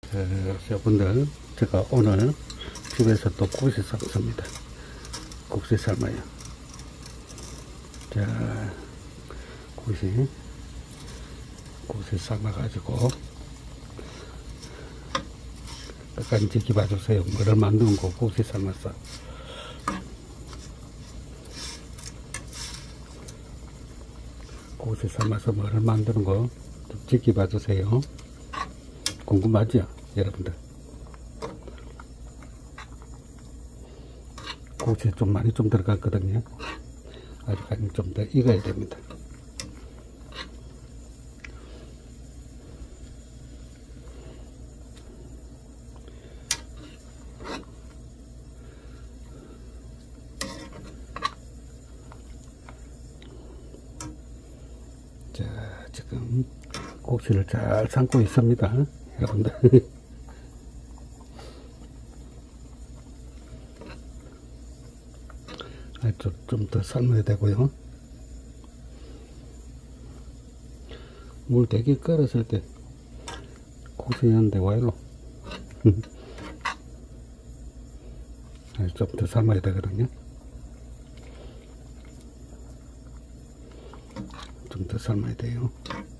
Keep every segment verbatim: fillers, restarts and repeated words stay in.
여러분들, 제가 오늘 집에서 또 국수 삶습니다. 국수 삶아요. 자, 국수, 국수 삶아가지고, 끝까지 지켜봐주세요. 뭐를 만드는 거 국수 삶았어. 국수 삶아서 뭐를 만드는 거 좀 지켜봐주세요. 궁금하죠? 여러분들. 국수에 좀 많이 좀 들어갔거든요. 아직까지 좀 더 익어야 됩니다. 자, 지금 국수를 잘 삶고 있습니다. 여러분들. 좀 더 삶아야 되고요. 물 되게 끓었을 때 국수였는데 와일로 좀 더 삶아야 되거든요. 좀 더 삶아야 돼요.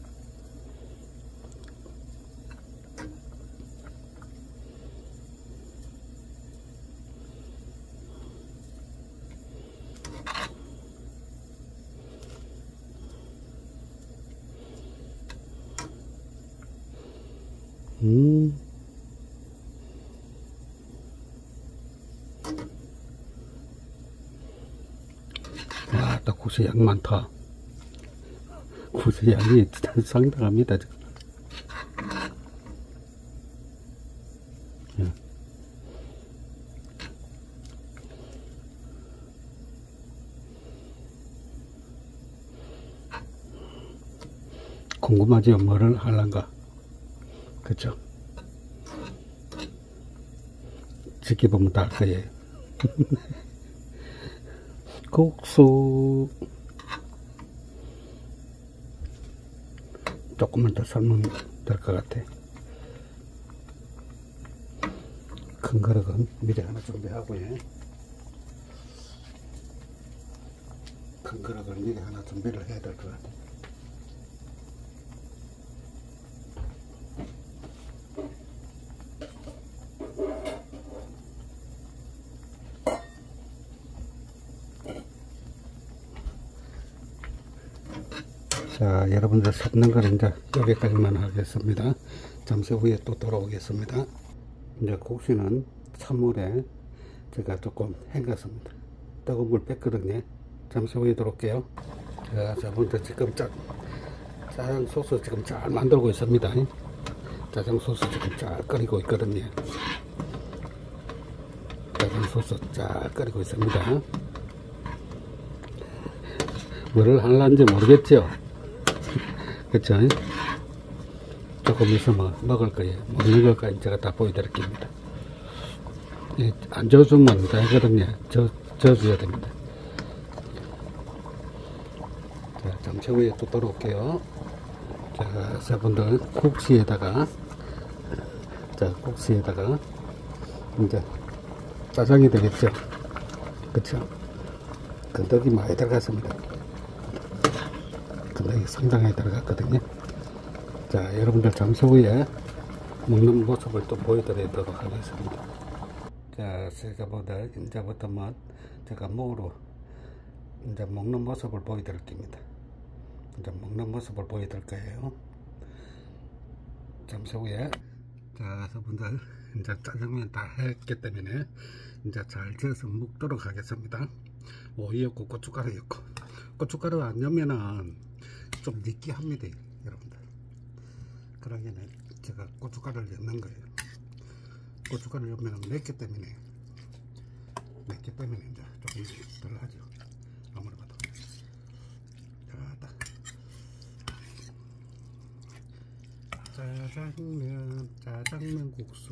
음. 와, 또 국수 양 많다. 국수 양이 상당합니다, 지금. 예. 궁금하죠? 뭐를 할란가? 그쵸? 지켜보면 다 알 거예요. 국수 조금만 더 삶으면 될 것 같아. 큰 그릇은 미리 하나 준비하고요. 큰 그릇을 미리 하나 준비를 해야 될 것 같아. 자, 여러분들 삶는 걸 이제 여기까지만 하겠습니다. 잠시 후에 또 돌아오겠습니다. 이제 국수는 찬물에 제가 조금 헹갔습니다. 뜨거운 물 뺐거든요. 잠시 후에 들어올게요. 자, 자, 먼저 지금 짜, 짜장 소스 지금 잘 만들고 있습니다. 짜장 소스 지금 잘 끓이고 있거든요. 짜장 소스 잘 끓이고 있습니다. 뭐를 하려는지 모르겠죠? 그쵸? 조금 있으면 먹을 거예요. 먹는 것까지 제가 다 보여드릴게요. 안 져주면 되거든요. 져, 져줘야 됩니다. 자, 잠시 후에 또 돌아올게요. 자, 여러분들, 국수에다가, 자, 국수에다가, 이제, 짜장이 되겠죠? 그쵸? 건더기 많이 들어갔습니다. 건더기 상당히 들어갔거든요. 자, 여러분들 잠시 후에 먹는 모습을 또 보여드리도록 하겠습니다. 자, 제가보다 이제부터 뭐 제가 목으로 이제 먹는 모습을 보여드릴 겁니다. 이제 먹는 모습을 보여드릴 거예요. 잠시 후에. 자, 여러분들 이제 짜장면 다 했기 때문에 이제 잘 져서 먹도록 하겠습니다. 오이였고 고춧가루였고, 고춧가루 안 넣으면은 좀 느끼합니다, 여러분들. 그러기에는 제가 고춧가루를 넣는 거예요. 고춧가루를 넣으면 맵기 때문에 맵기 때문에 이제 조금 덜 하죠. 아무리 봐도. 짜장면, 짜장면 국수.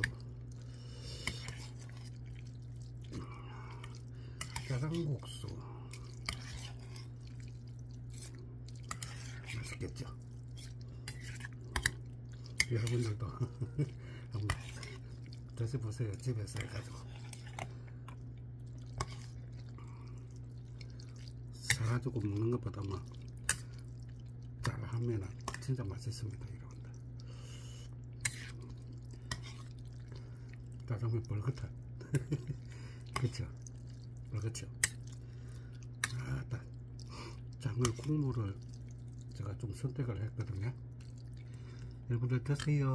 짜장국수 맛있겠죠? 여러분들도 한번 드셔보세요. 집에서 해가지고 사가지고 먹는 것보다 뭐 잘하면 진짜 맛있습니다. 여러분들 짜장면 벌겋다. 그쵸? 벌겋죠? 아따 장을 국물을 제가 좀 선택을 했거든요. 여러분들 드세요.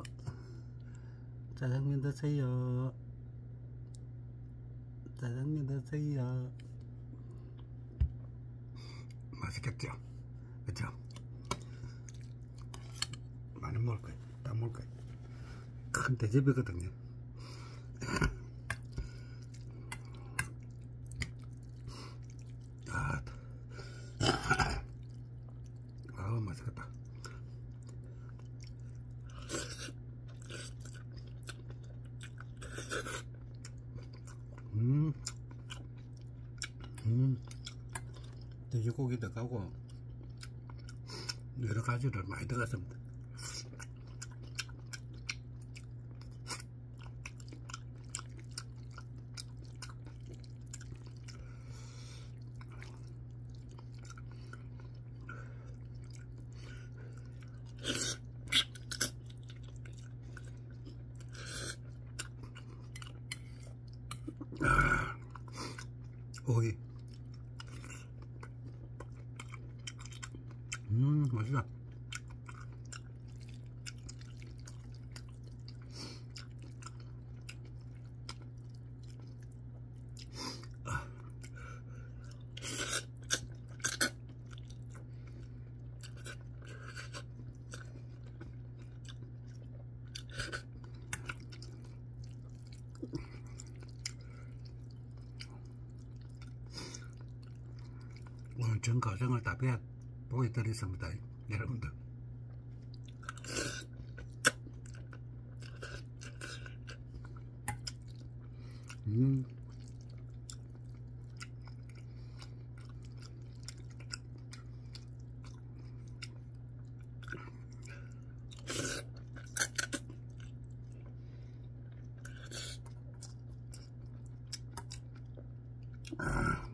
짜장면 드세요. 짜장면 드세요. 맛있겠죠? 그쵸? 많이 먹을 거예요. 다 먹을 거예요. 큰 대접이거든요. 아, 아우 맛있겠다. 음, 음, 돼지고기 들어가고 여러 가지를 많이 들어갔습니다. 아, 오이. 음, 맛있다. 아. 오늘 전 과정을 다 보여드리겠습니다. 여러분들 음. 아.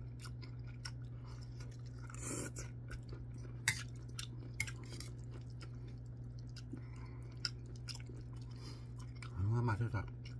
아, 맛있다.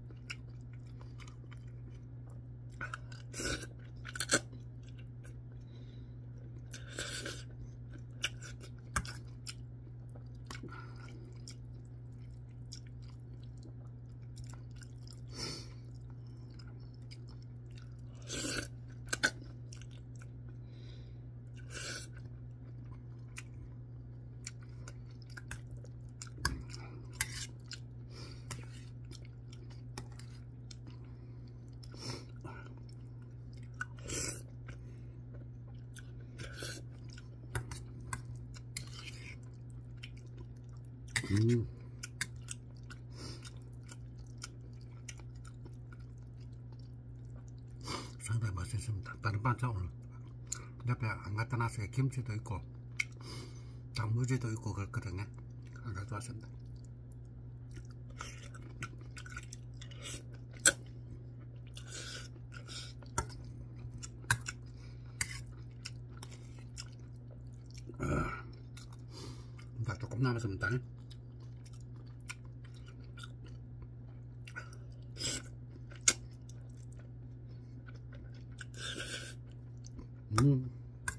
음. 상당히 맛있습니다. 다른 반찬을 옆에 안 갖다 놨어요. 김치도 있고 단무지도 있고 그렇거든요. 안 가져왔습니다. 자, 조금 남았습니다. 음.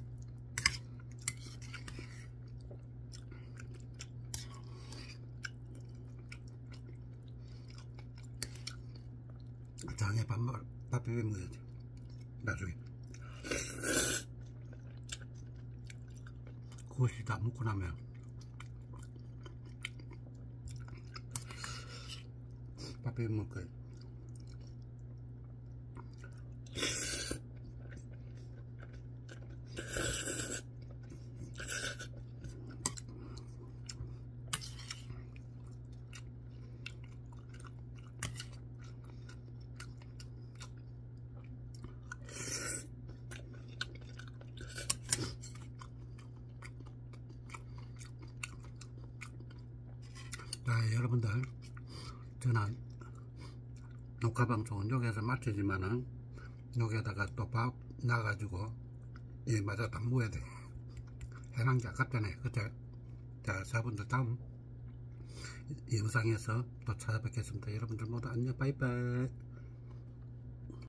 장에 밥, 밥 비벼 먹어야지. 나중에. 그것이 다 먹고 나면 밥 비벼 먹을 거예요. 자, 여러분들, 저는 녹화방송은 여기에서 마치지만은 여기에다가 또 밥 놔가지고 이 맞아 다 모아야 돼. 해난 게 아깝잖아요. 그죠? 자, 여러분들 다음 영상에서 또 찾아뵙겠습니다. 여러분들 모두 안녕, 바이바이.